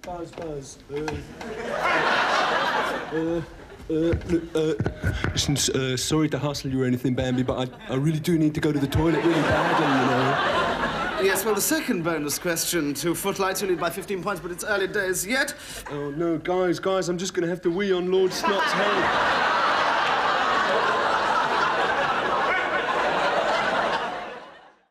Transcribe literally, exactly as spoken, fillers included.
Buzz, Buzz. Uh, uh, uh, look, uh, listen, uh, sorry to hustle you or anything, Bambi, but I, I really do need to go to the toilet really badly, you know. Yes, well, the second bonus question to Footlights, you lead by fifteen points, but it's early days yet. Oh, no, guys, guys, I'm just going to have to wee on Lord Snot's head.